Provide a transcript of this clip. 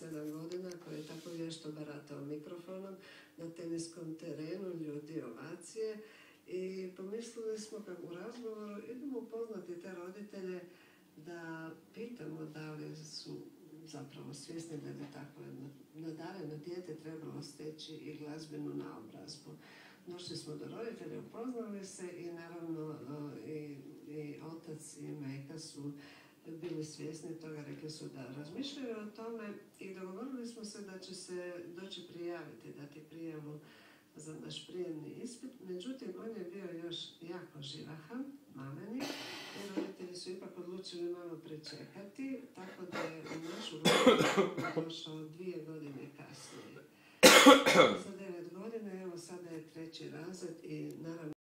7 godina, koji je tako vješto baratao mikrofonom na teniskom terenu, ljudi ovacije. I pomislili smo kako u razgovoru idemo upoznati te roditelje da pitamo da li su zapravo svjesni da bi tako nadareno dijete trebalo steći i glazbenu naobrazbu. Došli smo do roditelja, upoznali se i naravno i otac i majka su bili svjesni toga, rekli su da razmišljaju o tome i dogovorili smo se da će se doći prijaviti, dati prijavu za naš prijemni ispit. Međutim, on je bio još jako živahan, mameni, i roditelji su ipak odlučili malo pričekati, tako da je u našu rodinu došao 2 godine kasnije. Za 9 godina, evo sada je 3. razred i naravno